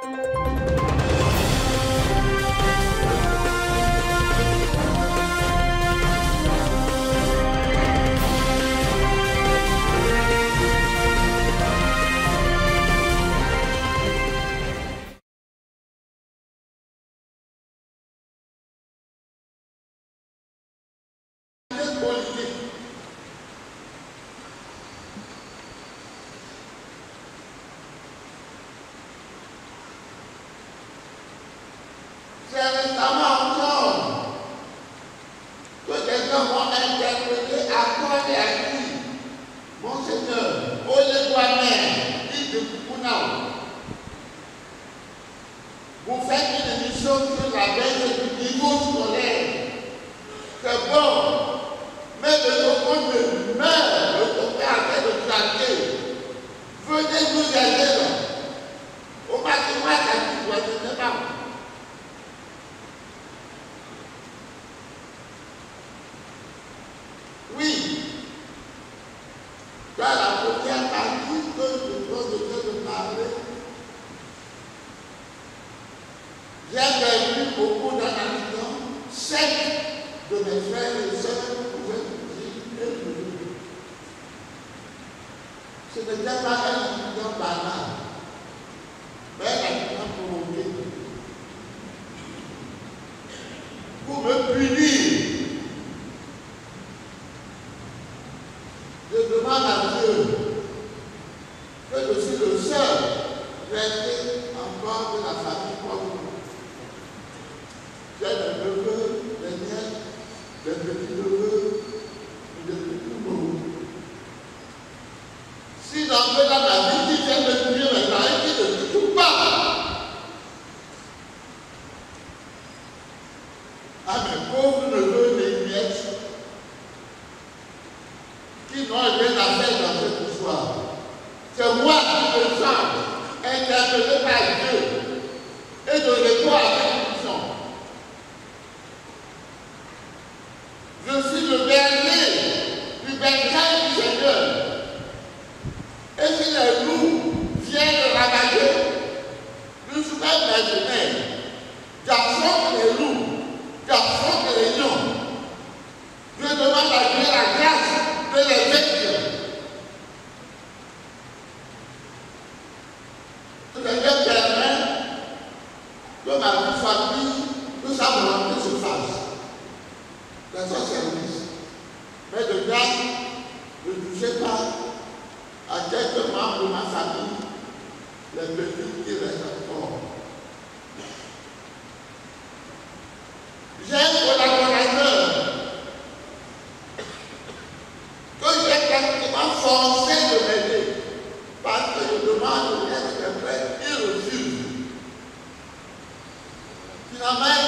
C'est récemment encore que des gens vont interpréter à quoi et à qui. Monseigneur, Oléguamer, dit de Kukunao, vous faites une émission sur la baisse du niveau scolaire. C'est bon, mais de nos côtés meurt, le côté avec le traquer. Venez nous aider là. Au maximum, ça ne doit pas. Oui, dans la première partie que je viens de parler, j'ai perdu beaucoup d'analyses. 7 de mes frères et sœurs pouvaient dire et nous. Ce n'était pas un étudiant banal, mais un étudiant provoqué. Pour me punir, je demande à Dieu que je suis le seul resté encore de la famille comme moi. J'ai des neveux, des nièces, des petits-neveux, des petits-neveux. Si j'en veux dans ma vie, qui vient me punir maintenant et qui ne touche pas à mes pauvres neveux et nièces, qui n'ont rien à faire dans cette histoire. C'est moi qui me sens interpellé par Dieu et de répondre avec puissance. Je suis le berger du berger du Seigneur. Et si les loups viennent ravager, je suis un mercenaire. J'affronte les loups, j'affronte les lions. Je demande à Dieu la grâce de les vaincre. Le Seigneur permet que ma famille, que sa volonté se fasse. Dans son service. Mais de grâce, ne touchez pas à quelques membres de ma famille, les petits qui restent encore. J'ai un collaborateur que j'ai pratiquement forcé de m'aider parce que je demande de l'aide des frères, il refuse. Finalement,